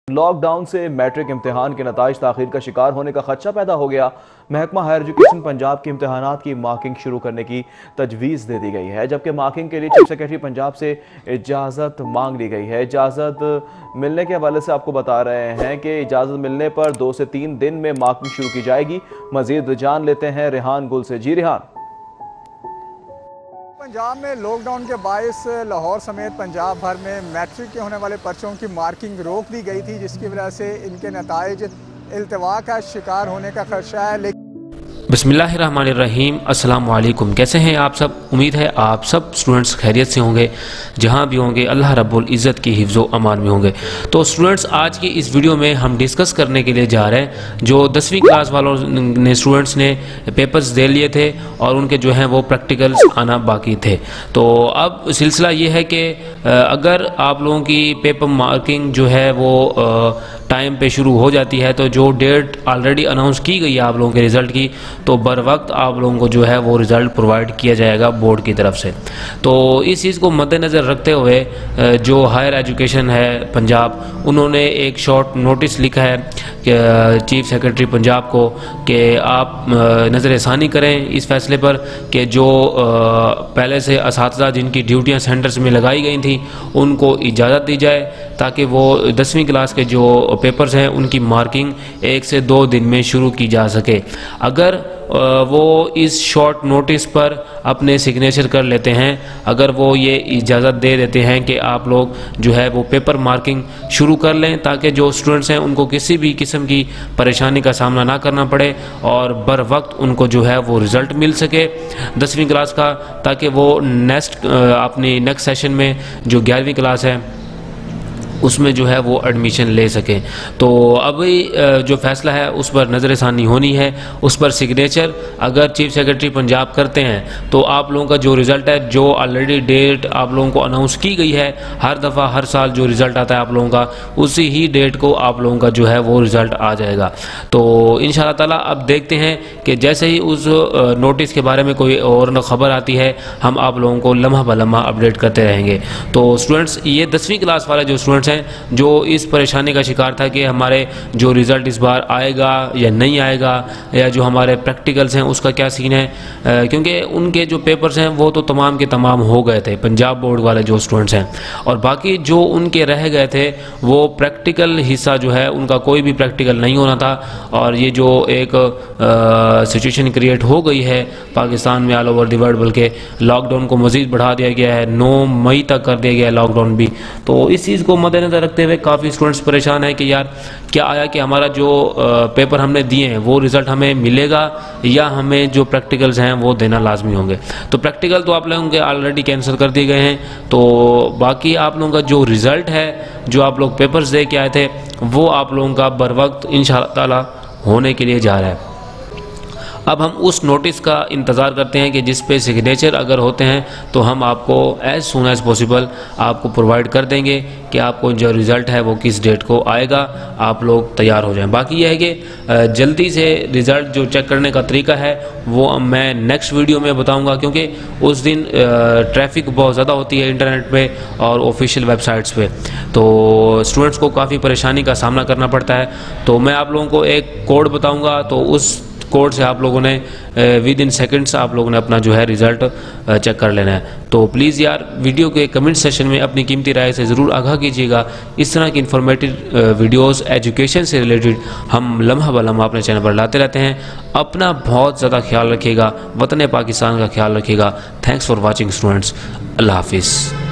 Lockdown से matric इम्तिहान के नताइज ताखीर का शिकार होने का खदशा पैदा हो गया। महकमा हायर एजुकेशन पंजाब के इम्तिहानात की मार्किंग शुरू करने की तजवीज़ दे दी गई है, जबकि मार्किंग के लिए चीफ सेक्रेटरी पंजाब से इजाज़त मांग ली गई है। इजाज़त मिलने के हवाले से आपको बता रहे हैं कि इजाज़त मिलने पर 2 से 3 दिन में मार्किंग शुरू की जाएगी। मजीद जान लेते हैं रेहान गुल से। जी रेहान। पंजाब में लॉकडाउन के बायस लाहौर समेत पंजाब भर में मैट्रिक के होने वाले पर्चों की मार्किंग रोक दी गई थी, जिसकी वजह से इनके नताइज इल्तवा का शिकार होने का खदशा है। बिस्मिल्लाहिर्रहमानिर्रहीम, अस्सलाम वालेकुम। कैसे हैं आप सब? उम्मीद है आप सब स्टूडेंट्स खैरियत से होंगे, जहां भी होंगे अल्लाह रब्बुल इज़्ज़त की हिफ्ज़ व अमान में होंगे। तो स्टूडेंट्स, आज की इस वीडियो में हम डिस्कस करने के लिए जा रहे हैं जो 10वीं क्लास वालों ने स्टूडेंट्स ने पेपर्स दे लिए थे और उनके जो हैं वो प्रैक्टिकल्स आना बाकी थे। तो अब सिलसिला ये है कि अगर आप लोगों की पेपर मार्किंग जो है वो टाइम पे शुरू हो जाती है, तो जो डेट ऑलरेडी अनाउंस की गई है आप लोगों के रिज़ल्ट की, तो बर वक्त आप लोगों को जो है वो रिज़ल्ट प्रोवाइड किया जाएगा बोर्ड की तरफ से। तो इस चीज़ को मद्देनज़र रखते हुए जो हायर एजुकेशन है पंजाब, उन्होंने एक शॉर्ट नोटिस लिखा है कि चीफ सेक्रेटरी पंजाब को कि आप नज़रसानी करें इस फैसले पर कि जो पहले से असातिज़ा जिनकी ड्यूटियाँ सेंटर्स में लगाई गई थी उनको इजाज़त दी जाए, ताकि वो 10वीं क्लास के जो पेपर्स हैं उनकी मार्किंग 1 से 2 दिन में शुरू की जा सके। अगर वो इस शॉर्ट नोटिस पर अपने सिग्नेचर कर लेते हैं, अगर वो ये इजाज़त दे देते हैं कि आप लोग जो है वो पेपर मार्किंग शुरू कर लें, ताकि जो स्टूडेंट्स हैं उनको किसी भी किस्म की परेशानी का सामना ना करना पड़े और बर वक्त उनको जो है वो रिज़ल्ट मिल सके 10वीं क्लास का, ताकि वो अपनी नेक्स्ट सेशन में जो 11वीं क्लास है उसमें जो है वो एडमिशन ले सकें। तो अभी जो फ़ैसला है उस पर नज़रसानी होनी है, उस पर सिग्नेचर अगर चीफ सेक्रेटरी पंजाब करते हैं तो आप लोगों का जो रिज़ल्ट है, जो ऑलरेडी डेट आप लोगों को अनाउंस की गई है, हर दफ़ा हर साल जो रिज़ल्ट आता है आप लोगों का, उसी ही डेट को आप लोगों का जो है वो रिज़ल्ट आ जाएगा। तो इंशाअल्लाह ताला अब देखते हैं कि जैसे ही उस नोटिस के बारे में कोई और ख़बर आती है हम आप लोगों को लम्हा ब लम्हा अपडेट करते रहेंगे। तो स्टूडेंट्स, ये 10वीं क्लास वाले जो स्टूडेंट्स हैं जो इस परेशानी का शिकार था कि हमारे जो रिज़ल्ट इस बार आएगा या नहीं आएगा, या जो हमारे प्रैक्टिकल्स हैं उसका क्या सीन है, क्योंकि उनके जो पेपर्स हैं वो तो तमाम के तमाम हो गए थे पंजाब बोर्ड वाले जो स्टूडेंट्स हैं, और बाकी जो उनके रह गए थे वो प्रैक्टिकल हिस्सा जो है उनका कोई भी प्रैक्टिकल नहीं होना था। और ये जो एक सिचुएशन क्रिएट हो गई है पाकिस्तान में, ऑल ओवर द वर्ल्ड, बल्कि लॉकडाउन को मज़ीद बढ़ा दिया गया है, 9 मई तक कर दिया गया है लॉकडाउन भी। तो इस चीज़ को मद्देनज़र रखते हुए काफ़ी स्टूडेंट्स परेशान हैं कि यार क्या आया कि हमारा जो पेपर हमने दिए हैं वो रिज़ल्ट हमें मिलेगा या हमें जो प्रैक्टिकल्स हैं वो देना लाजमी होंगे। तो प्रैक्टिकल तो आप लोगों के ऑलरेडी कैंसिल कर दिए गए हैं, तो बाकी आप लोगों का जो रिज़ल्ट है, जो आप लोग पेपर्स दे के आए थे, वो आप लोगों का बर वक्त इंशाअल्लाह ताला होने के लिए जा रहा है। अब हम उस नोटिस का इंतज़ार करते हैं कि जिस पे सिग्नेचर अगर होते हैं तो हम आपको एज़ सून एज़ पॉसिबल आपको प्रोवाइड कर देंगे कि आपको जो रिज़ल्ट है वो किस डेट को आएगा, आप लोग तैयार हो जाएं। बाकी यह है कि जल्दी से रिज़ल्ट जो चेक करने का तरीका है वो मैं नेक्स्ट वीडियो में बताऊंगा, क्योंकि उस दिन ट्रैफिक बहुत ज़्यादा होती है इंटरनेट पे और ऑफिशियल वेबसाइट्स पे, तो स्टूडेंट्स को काफ़ी परेशानी का सामना करना पड़ता है। तो मैं आप लोगों को एक कोड बताऊँगा, तो उस कोड से आप लोगों ने विद इन सेकंड्स आप लोगों ने अपना जो है रिज़ल्ट चेक कर लेना है। तो प्लीज़ यार वीडियो के कमेंट सेशन में अपनी कीमती राय से ज़रूर आगाह कीजिएगा। इस तरह की इन्फॉर्मेटिव वीडियोस एजुकेशन से रिलेटेड हम लम्हा ब लम्हा अपने चैनल पर लाते रहते हैं। अपना बहुत ज़्यादा ख्याल रखिएगा, वतन पाकिस्तान का ख्याल रखिएगा। Thanks for watching students. अल्लाह हाफिज़।